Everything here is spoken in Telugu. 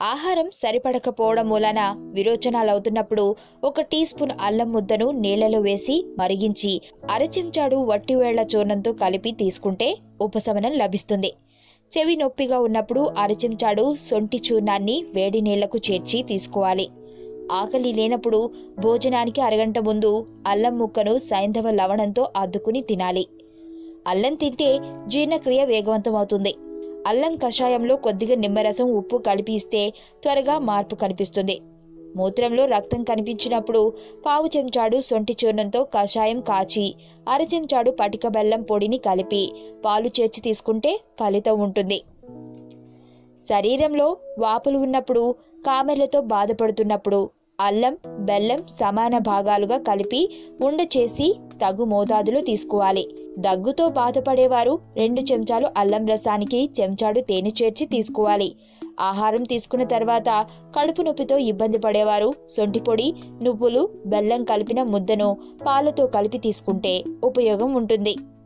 ఆహారం సరిపడకపోవడం మూలన విరోచనాలవుతున్నప్పుడు 1 టీ స్పూన్ అల్లం ముద్దను నీళ్లలో వేసి మరిగించి అరచెంచాడు వట్టివేళ్ల చూర్ణంతో కలిపి తీసుకుంటే ఉపశమనం లభిస్తుంది. చెవి నొప్పిగా ఉన్నప్పుడు అరచెంచాడు సొంటి చూర్ణాన్ని వేడి నీళ్లకు చేర్చి తీసుకోవాలి. ఆకలి లేనప్పుడు భోజనానికి అరగంట ముందు అల్లం ముక్కను సైంధవ లవణంతో అద్దుకుని తినాలి. అల్లం తింటే జీర్ణక్రియ వేగవంతమవుతుంది. అల్లం కషాయంలో కొద్దిగా నిమ్మరసం, ఉప్పు కలిపి ఇస్తే త్వరగా మార్పు కనిపిస్తుంది. మూత్రంలో రక్తం కనిపించినప్పుడు పావు చెంచాడు సొంటి చూర్ణంతో కషాయం కాచి అరచెంచాడు పటిక బెల్లం పొడిని కలిపి పాలు చేర్చి తీసుకుంటే ఫలితం ఉంటుంది. శరీరంలో వాపులు ఉన్నప్పుడు, కామెర్లతో బాధపడుతున్నప్పుడు అల్లం, బెల్లం సమాన భాగాలుగా కలిపి ఉండ చేసి తగు మోతాదులో తీసుకోవాలి. దగ్గుతో బాధపడేవారు 2 చెంచాలు అల్లం రసానికి చెంచాడు తేనె చేర్చి తీసుకోవాలి. ఆహారం తీసుకున్న తర్వాత కడుపు నొప్పితో ఇబ్బంది పడేవారు సొంటి పొడి, నువ్వులు, బెల్లం కలిపిన ముద్దను పాలతో కలిపి తీసుకుంటే ఉపయోగం ఉంటుంది.